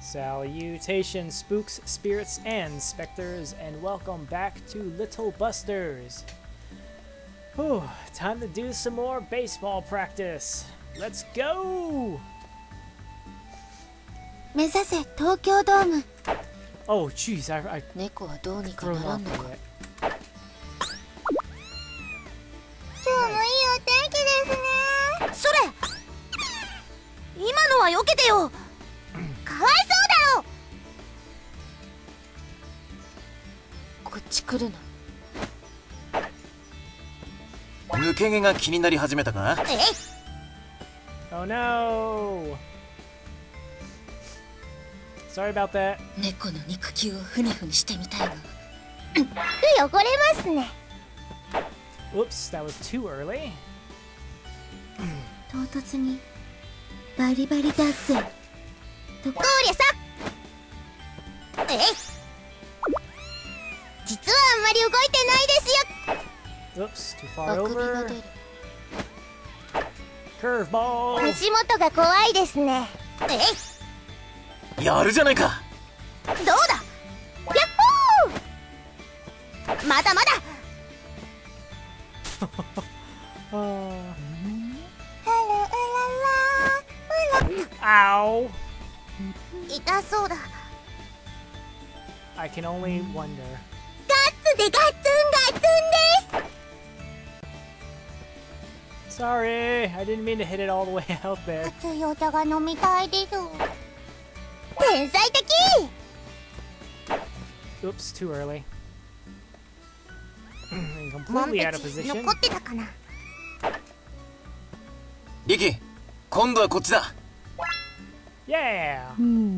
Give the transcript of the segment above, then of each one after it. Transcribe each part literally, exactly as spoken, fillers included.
Salutations, spooks, spirits, and specters, and welcome back to Little Busters. Whew, time to do some more baseball practice. Let's go! 目指せ東京ドーム。 Oh, jeez, I, I 猫はどうにか threw な him ら off んの of か。 it. 今日もいいお天気ですね。それ今のは避けてよ。かわいそうだろ。こっち来るな。 抜け毛が気になり始めたか？ えい。 Oh no! Sorry about that. 猫の肉球をふにふにしてみたいが。服汚れますね。 Whoops, that was too early. 唐突にバリバリだぜ。とこりゃさ。えい。実はあんまり動いてないですよ。 Oops, too far over. Curveball. 足元が怖いですね。えい。 やるじゃないか。 どうだ。やっほー。まだまだ。 uh... Ow! 痛そうだ。 I can only wonder. ガッツでガッツンガッツンです。 Sorry, I didn't mean to hit it all the way out there. 熱いお茶が飲みたいです。天才的。 Oops, too early. And モン completely ペ out of チ position. 残ってたかな。 リキ、今度はこっちだ。 Yeah!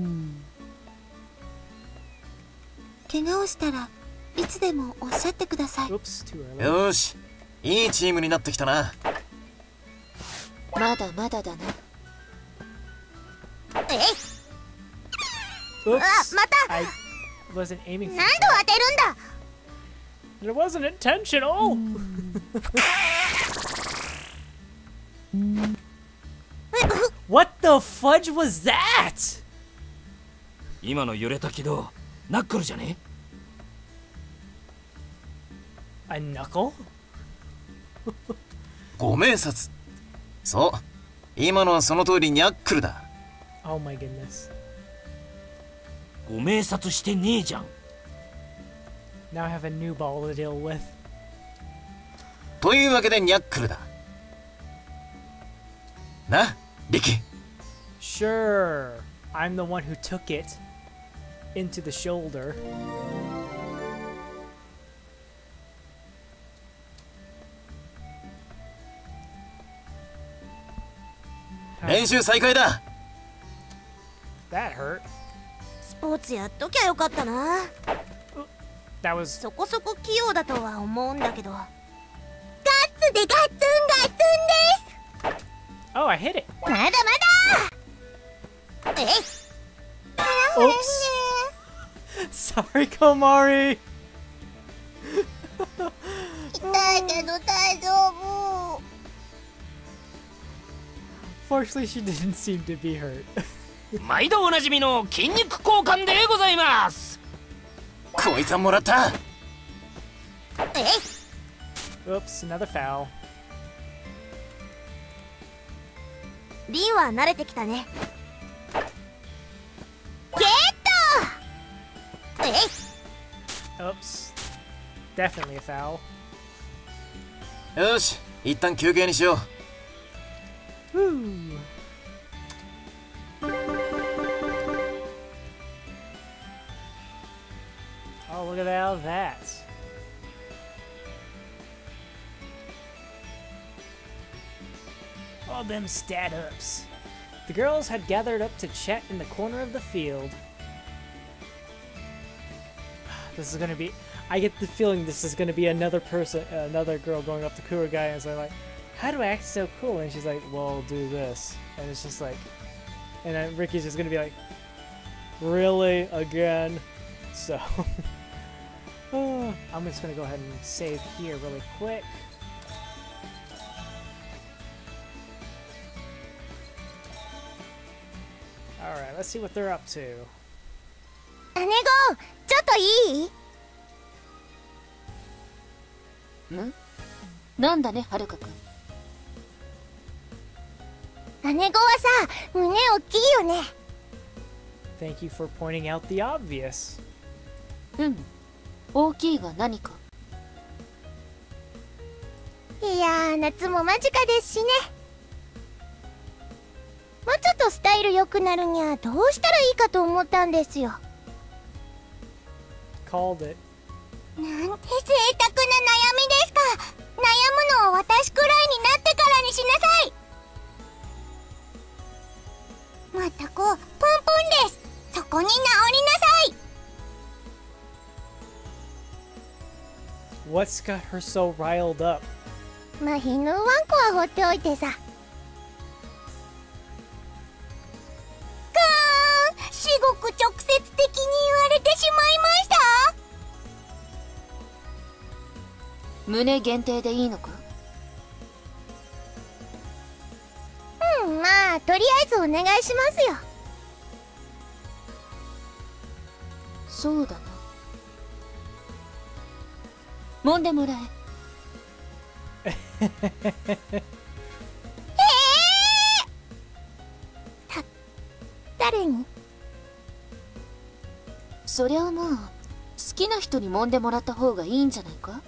怪我をしたらいつでもおっしゃってください。 Oops, too early. よーし、いいチームになってきたな。 まだまだだな。えい。 Oops, あ、また。 I wasn't aiming for 何度 that. 当てるんだ。 It wasn't intentional! What the fudge was that? 今の揺れた軌道、ナックルじゃね？ A knuckle? ご明察。そう、今のはその通りニャックルだ。 Oh my goodness. ご明察してねえじゃん。 Now I have a new ball to deal with. というわけでニャックルだ。な、リキ。 Sure, I'm the one who took it into the shoulder. 練習再開だ。 That hurt. スポーツやっときゃよかったな。 That was そこそこ器用だとは思うんだけど。ガッツでガッツンガッツンです。 Oh, I hit it. まだまだ。えい。 Oops. Sorry, Komari. 痛いけど大丈夫。 Fortunately, she didn't seem to be hurt. 毎度おなじみの筋肉交換でございます。 こいつはもらった。 えい。 Oops, another foul. リンは慣れてきたね。ゲット。えい。 Oops. Definitely a foul. よし、一旦休憩にしよう。 Woo. Oh, look at all that. All them stat ups. The girls had gathered up to chat in the corner of the field. This is gonna be. I get the feeling this is gonna be another person, another girl going up to Kurugai and saying like, "How do I act so cool?" And she's like, "Well, do this." And it's just like, and then Ricky's just gonna be like, "Really again?" So. I'm just gonna go ahead and save here really quick. Alright, let's see what they're up to. 姉子、ちょっといい？ ん？なんだね、はるかくん。 姉子はさ、胸大きいよね。 Thank you for pointing out the obvious. うん。大きいが何か？ いやー、夏も間近ですしね。もうちょっとスタイル良くなるにはどうしたらいいかと思ったんですよ。 Called it. なんて贅沢な悩みですか。悩むのは私くらいになってからにしなさい。まったく、ポンポンです。そこに直りなさい。 What's got her so riled up? まあ、犬ワンコは放っておいてさ。くーん、至極直接的に言われてしまいました。 胸限定でいいのか？ うん、まあとりあえずお願いしますよ。 そうだな。揉んでもらえ。 ええー、た誰に？ そりゃあまあ好きな人に揉んでもらった方がいいんじゃないか？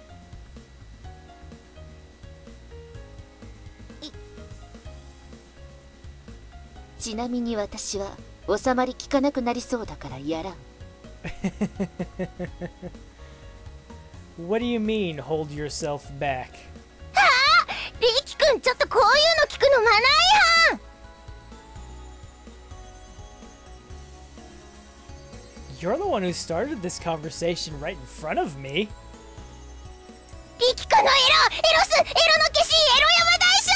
ちなみに私は収まりきかなくなりそうだからやらん。 What do you mean, hold yourself back? はあ、リキ君ちょっとこういうの聞くのマナー違反。 You're the one who started this conversation right in front of me. リキ君のエロ、エロス、エロの消し、エロ山大将。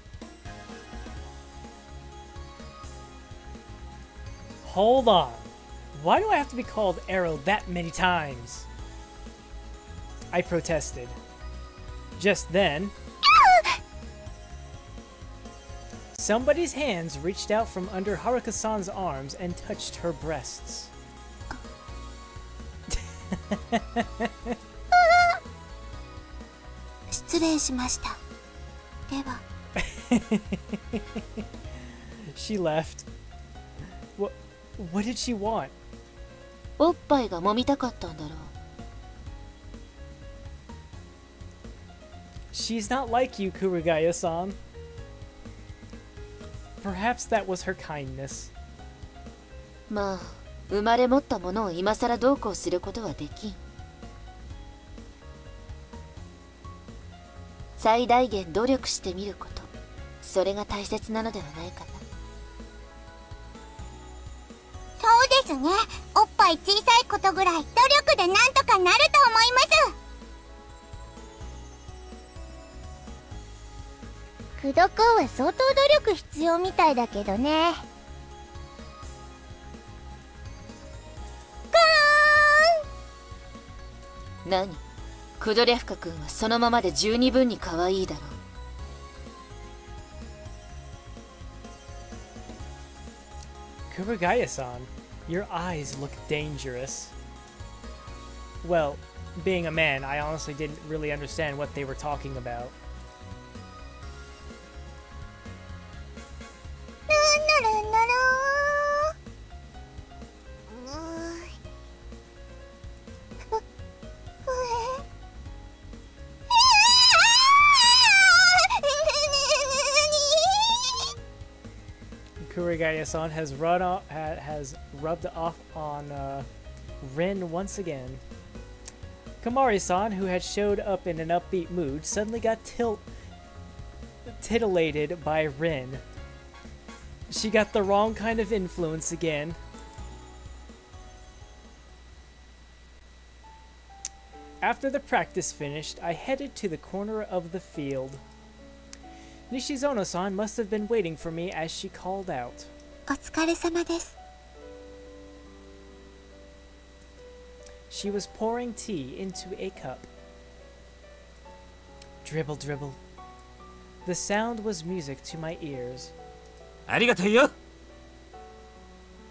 Hold on. Why do I have to be called Arrow that many times? I protested. Just then, somebody's hands reached out from under Haruka-san's arms and touched her breasts. 失礼しました。では。 She left. What, what did she want? おっぱいが揉みたかったんだろう。 She's not like you, Kurigaya-san. Perhaps that was her kindness. まあ生まれ持ったものを今さらどうこうすることはできん。最大限努力してみること、それが大切なのではないかな。 そうですね。おっぱい小さいことぐらい努力でなんとかなると思います。クド君は相当努力必要みたいだけどね。 くーん。何？クドリャフカ君はそのままで十二分に可愛いだろう。 Kurigaya-san, your eyes look dangerous. Well, being a man, I honestly didn't really understand what they were talking about. なるなるなる Kurigaya-san has run off, ha, has rubbed off on uh, Rin once again. Kamari-san, who had showed up in an upbeat mood, suddenly got til titillated by Rin. She got the wrong kind of influence again. After the practice finished, I headed to the corner of the field. Nishizono-san must have been waiting for me as she called out. お疲れ様です。 She was pouring tea into a cup. Dribble, dribble. The sound was music to my ears. ありがとうよ。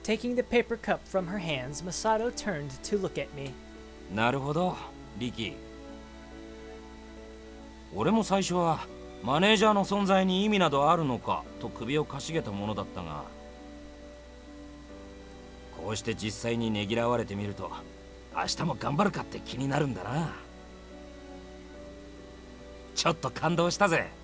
Taking the paper cup from her hands, Masato turned to look at me. なるほど、リキ。俺も最初はマネージャーの存在に意味などあるのかと首をかしげたものだったが、こうして実際にねぎらわれてみると、明日も頑張るかって気になるんだな。ちょっと感動したぜ。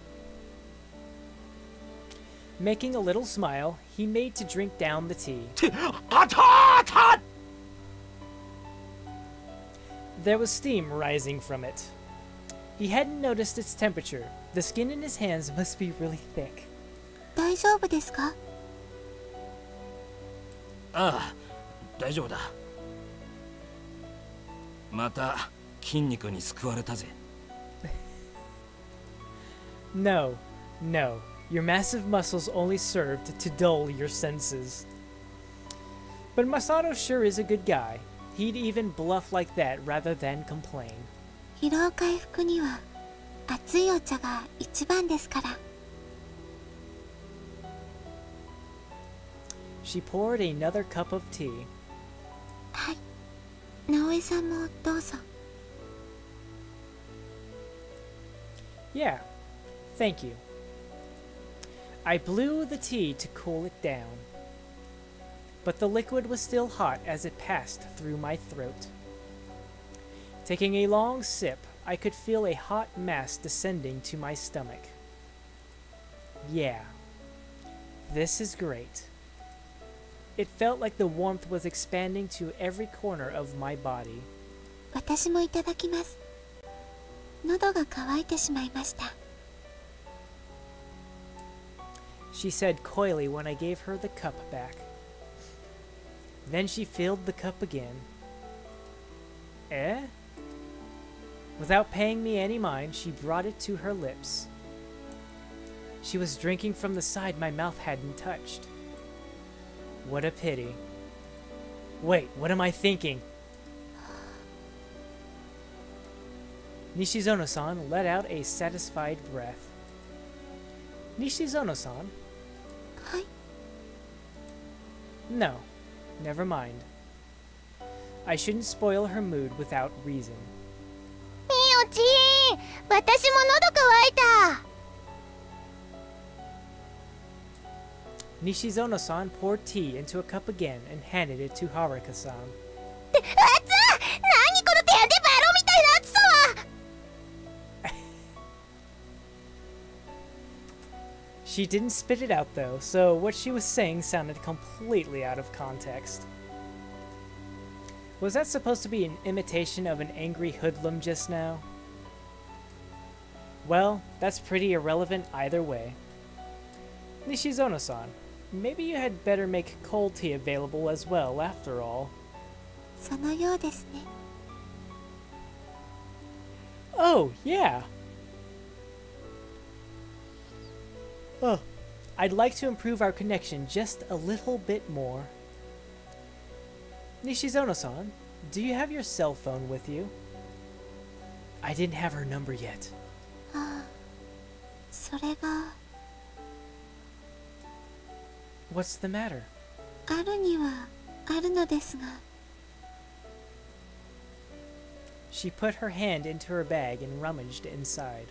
Making a little smile, he made to drink down the tea. あたあた There was steam rising from it. He hadn't noticed its temperature. The skin in his hands must be really thick. 大丈夫ですか？ ああ、大丈夫だ。また筋肉に救われたぜ。 No, no. Your massive muscles only served to dull your senses. But Masato sure is a good guy. He'd even bluff like that rather than complain. 疲労回復には熱いお茶が一番ですから。 She poured another cup of tea. はい、直江さんもどうぞ。 Yeah, thank you. I blew the tea to cool it down. But the liquid was still hot as it passed through my throat. Taking a long sip, I could feel a hot mass descending to my stomach. Yeah, this is great. It felt like the warmth was expanding to every corner of my body. 私もいただきます。喉が渇いてしまいました。 She said coyly when I gave her the cup back. Then she filled the cup again. Eh? Without paying me any mind, she brought it to her lips. She was drinking from the side my mouth hadn't touched. What a pity. Wait, what am I thinking? Nishizono-san let out a satisfied breath. Nishizono-san? はい。 No, never mind. I shouldn't spoil her mood without reason. みおちん、私も喉乾いた。 Nishizono-san poured tea into a cup again and handed it to Haruka-san. って、熱っ！何この手当てバロみたいな熱さは！ She didn't spit it out though, so what she was saying sounded completely out of context. Was that supposed to be an imitation of an angry hoodlum just now? Well, that's pretty irrelevant either way. Nishizono-san, maybe you had better make cold tea available as well after all. そのようですね。 Oh, yeah! Oh, I'd like to improve our connection just a little bit more. Nishizono-san, do you have your cell phone with you? I didn't have her number yet. ああ、それが What's the matter? あるにはあるのですが。 She put her hand into her bag and rummaged inside.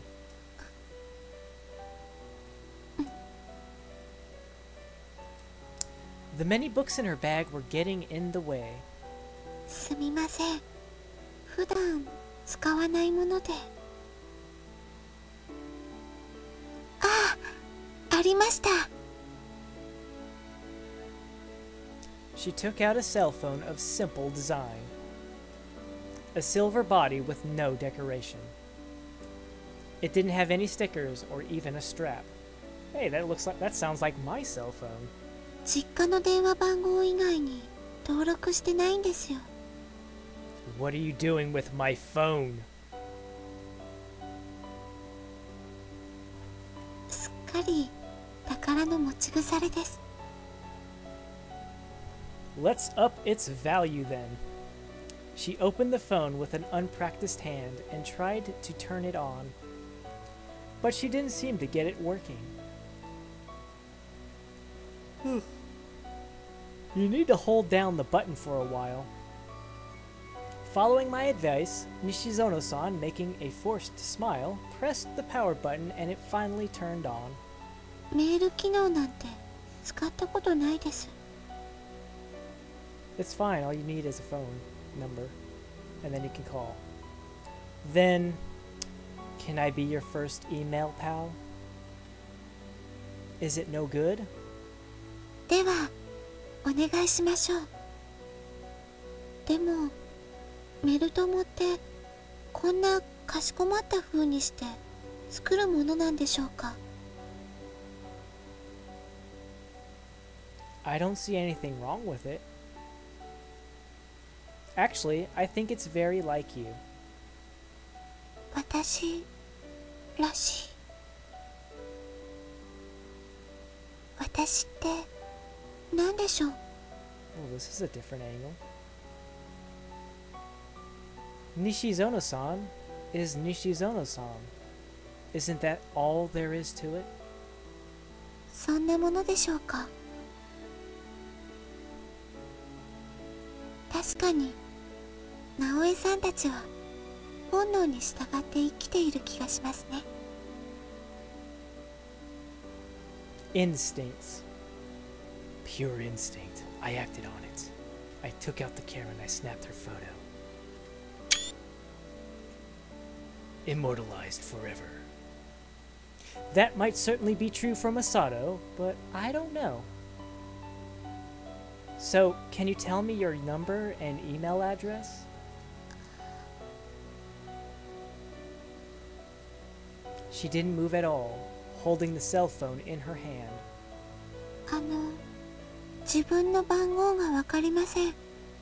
The many books in her bag were getting in the way. すみません。普段使わないもので。ああ、ありました。 She took out a cell phone of simple design. A silver body with no decoration. It didn't have any stickers or even a strap. Hey, that looks like that sounds like my cell phone. 実家の電話番号以外に登録してないんですよ。 What are you doing with my phone? すっかり宝の持ち腐れです。 Let's up its value then. She opened the phone with an unpracticed hand and tried to turn it on. But she didn't seem to get it working. You need to hold down the button for a while. Following my advice, Nishizono-san, making a forced smile, pressed the power button and it finally turned on. メール機能なんて使ったことないです。 It's fine, all you need is a phone number, and then you can call. Then, can I be your first email pal? Is it no good? ではお願いしましょう。でもメル友ってこんなかしこまった風にして作るものなんでしょうか。 I don't see anything wrong with it. Actually, I think it's very like you. 私らしい。私って何でしょう。 Oh, this is a different angle. Nishizono-san is Nishizono-san. Isn't that all there is to it? そんなものでしょうか。確かに直江さんたちは本能に従って生きている気がしますね。 Instincts. Pure instinct. I acted on it. I took out the camera and I snapped her photo. Immortalized forever. That might certainly be true for Masato, but I don't know. So, can you tell me your number and email address? She didn't move at all, holding the cell phone in her hand. あの自分の番号がわかりません。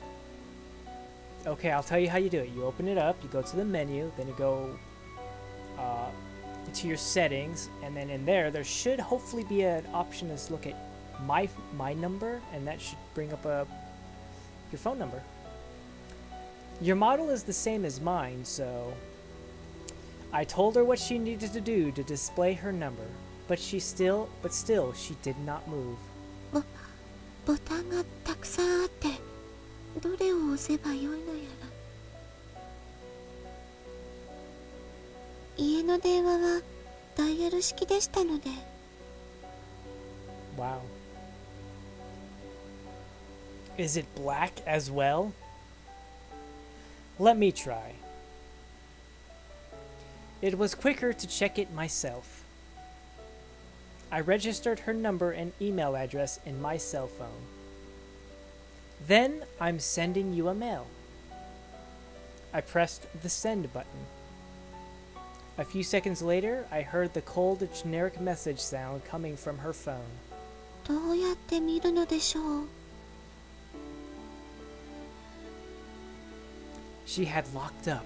Okay, I'll tell you how you do it. You open it up, you go to the menu, then you go uh, to your settings, and then in there, there should hopefully be an option to look at my my number, and that should bring up a your phone number. Your model is the same as mine, so I told her what she needed to do to display her number, but she still, but still, she did not move. ボボタンがたくさんあってどれを押せばよいのやら。家の電話はダイヤル式でしたので。 Wow. Is it black as well? Let me try. It was quicker to check it myself. I registered her number and email address in my cell phone. Then I'm sending you a mail. I pressed the send button. A few seconds later, I heard the cold generic message sound coming from her phone. どうやって見るのでしょう。 She had locked up.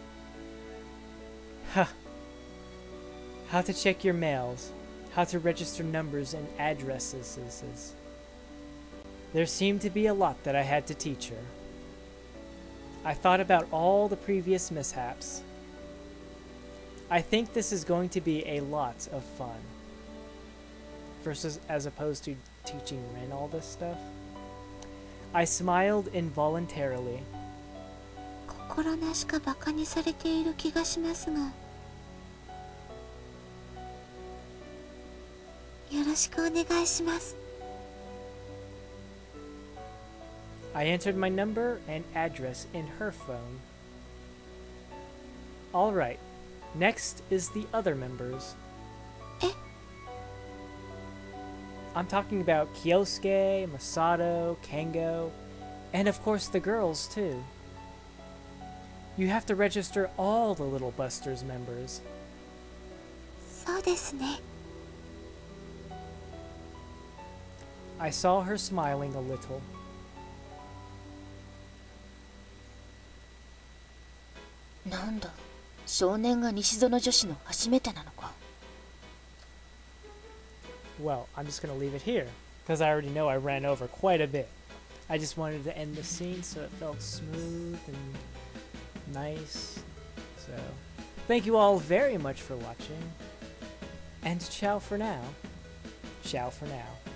Huh. How to check your mails. How to register numbers and addresses. There seemed to be a lot that I had to teach her. I thought about all the previous mishaps. I think this is going to be a lot of fun. Versus as opposed to teaching Ren all this stuff. I smiled involuntarily. 心なしかバカにされている気がしますが。よろしくお願いします。 I entered my number and address in her phone. Alright, next is the other members. Eh? I'm talking about Kyosuke, Masato, Kengo, and of course the girls too. You have to register all the Little Busters members. そうですね。 I saw her smiling a little. なんだ、少年が西園女子の初めてなのか。 Well, I'm just going to leave it here, because I already know I ran over quite a bit. I just wanted to end the scene so it felt smooth and nice. So, thank you all very much for watching, and ciao for now. Ciao for now.